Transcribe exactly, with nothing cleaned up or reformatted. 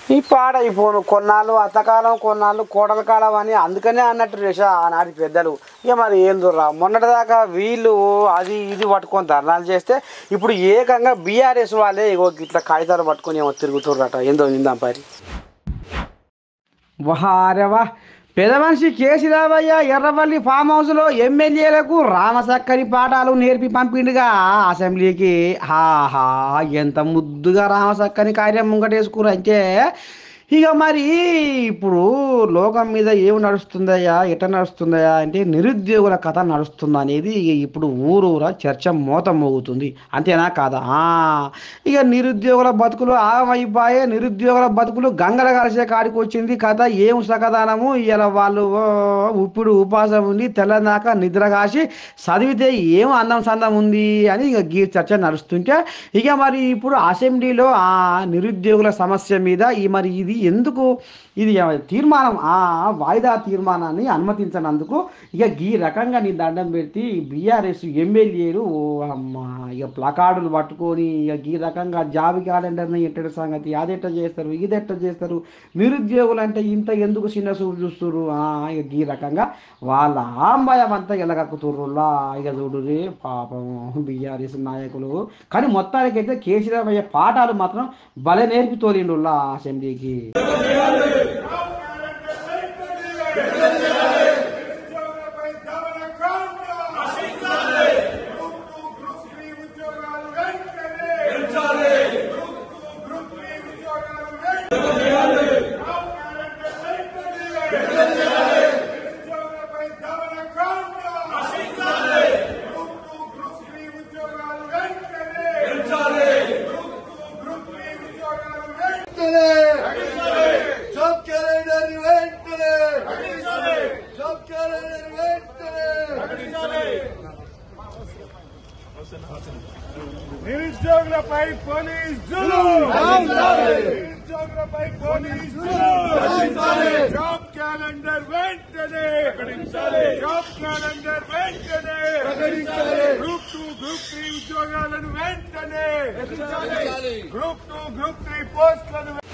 ఈ పాడైపోను కొన్నాళ్ళు అత్తకాలం కొన్నాళ్ళు కోడల కాలం అని అందుకనే అన్నట్టు రేష ఆనాటి పెద్దలు. ఇక మరి ఏం దూర్రా మొన్నటిదాకా వీళ్ళు అది ఇది పట్టుకొని ధర్నాలు చేస్తే ఇప్పుడు ఏకంగా బీఆర్ఎస్ వాళ్ళే ఇగో ఇట్లా కాగితాలు పట్టుకొని ఏమో తిరుగుతుర్రట. ఏందో నిందాం పరి వారేవా పెద్ద మనిషి కేసీరావయ్య ఎర్రవల్లి ఫామ్ హౌస్లో ఎమ్మెల్యేలకు రామసక్కని పాఠాలు నేర్పి పంపిండుగా అసెంబ్లీకి. హాహా ఎంత ముద్దుగా రామసక్కని కార్యం ముంగటేసుకురు అంటే ఇక మరి ఇప్పుడు లోకం మీద ఏమి నడుస్తుందయ్యా ఎట నడుస్తుందయ్యా అంటే నిరుద్యోగుల కథ నడుస్తుంది అనేది ఇప్పుడు ఊరూరా చర్చ మోత మోగుతుంది. అంతేనా కాదా? ఇక నిరుద్యోగుల బతుకులు ఆగమైపోయే నిరుద్యోగుల బతుకులు గంగల కలిసే కాడికి వచ్చింది కథ. ఏం సకదానము ఇలా వాళ్ళు ఇప్పుడు ఉపాసం ఉండి తెల్లదాకా నిద్ర కాసి చదివితే ఏం అందం సందం ఉంది అని ఇక గీ చర్చ నడుస్తుంటే ఇక మరి ఇప్పుడు అసెంబ్లీలో ఆ నిరుద్యోగుల సమస్య మీద ఈ మరి ఇది ఎందుకు ఇది తీర్మానం ఆ వాయిదా తీర్మానాన్ని అనుమతించనందుకు ఇక ఈ రకంగా నీ దండం పెట్టి బీఆర్ఎస్ ఎమ్మెల్యేలు అమ్మా ఇక ప్లకార్డులు పట్టుకొని ఇక ఈ రకంగా జాబ్ క్యాలెండర్ని ఎట్టడి సంగతి అదెట్ట చేస్తారు ఇదెట్ట చేస్తారు నిరుద్యోగులు అంటే ఇంత ఎందుకు చిన్న చూపు చూస్తున్నారు ఇక ఈ రకంగా వాళ్ళ ఆంబయం అంతా ఎలగక్కుతుర్రులా ఇక చూడు రే పాపం బీఆర్ఎస్ నాయకులు. కానీ మొత్తానికైతే కేసీఆర్ అయ్యే పాఠాలు మాత్రం భలే నేర్పి తోలిండులా అసెంబ్లీకి. నిరుద్యోగులపై పోలీస్ జులుం నిరుద్యోగులపై పోలీస్ జులుం జాబ్ క్యాలెండర్ వెంటనే జాబ్ క్యాలెండర్ వెంటనే గ్రూప్ టూ గ్రూప్ త్రీ ఉద్యోగాలను వెంటనే గ్రూప్ టూ గ్రూప్ త్రీ పోస్టులను